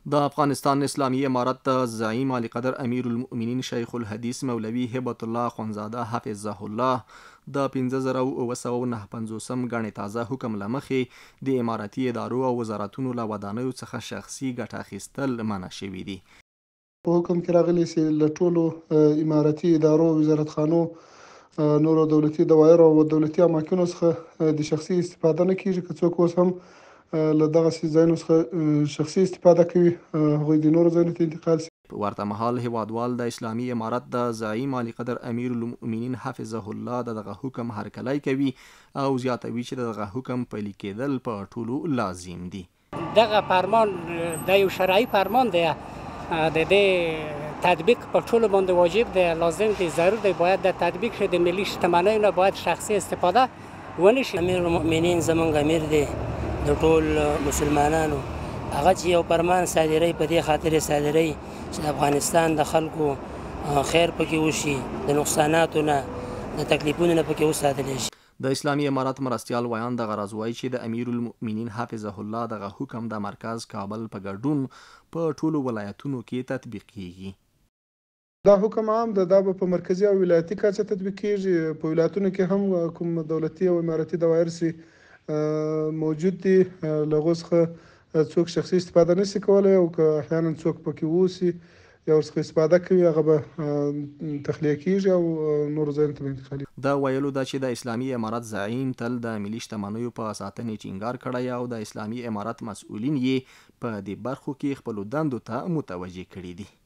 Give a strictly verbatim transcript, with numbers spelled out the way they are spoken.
د افغانستان اسلامي امارت د زعیم علی قدر امیر المؤمنین شیخ الحدیث مولوی هبت الله اخوندزاده حفظه الله د پنځه زره اوه سوه او نهه پنځوسم ګڼې تازه حکم له مخې د امارتي ادارو او وزارتونو له ودانیو څخه شخصي ګټه اخیستل منع شوي دي. په حکم کې راغلي چې له ټولو امارتي ادارو وزارتخانو نورو دولتي دوایر او دولتي اماکنو څخه د شخصي استفاده نه کیږي. که څوک اوس هم له دغسې ځایونو څخه شخصي استفاده کوي هغوی د نورو ځایونو ته انتقال شي. په ورته مهال هیوادوال د اسلامي امارت د زعیم علی قدر امیر المؤمنین حفظه الله د دغه حکم هرکلی کوي او زیاتوي چې دغه حکم پلي کېدل په ټولو لازم دي. دغه فرمان د یو شرعي فرمان دی، د دې تطبیق په ټولو باندې واجب دی، لازم دی، ضرور دی، باید د تطبیق شي. د ملي شتمنیو نه باید شخصي استفاده ونه شي. امیر المؤمنین زمونږ امیر دی د ټول مسلمانانو، هغه چې یو فرمان صادروي په دې خاطر صادروي چې د افغانستان د خلکو خیر پکې وشي، د نقصاناتو نه د تکلیفونو نه پکې وساتلی شي. د اسلامي امارت مرستیال ویان دغه راز وایي چې د امیر المؤمنین حفظه الله دغه حکم د مرکز کابل په ګډون په ټولو ولایتونو کې تطبیق کیږي. دا حکم عام ده، دا به په مرکزي او ولایتي کچه تطبیق کیږي. په ولایتونو کې هم کوم دولتي او امارتي دوایر سي موجود دي، له هغو څخه څوک شخصي استفاده نشي کولی، او که احیانا څوک پکې اوسي یا ورڅخه استفاده کوي هغه به تخلیه کیږي او نورو ځایونو ته به انتقالي. دا ویلو ده چې د اسلامي امارت زعیم تل د ملي شتمنیو په ساتنې ټینګار کړی او د اسلامي امارت مسؤلین یې په دې برخو کې خپلو دندو ته متوجه کړي دي.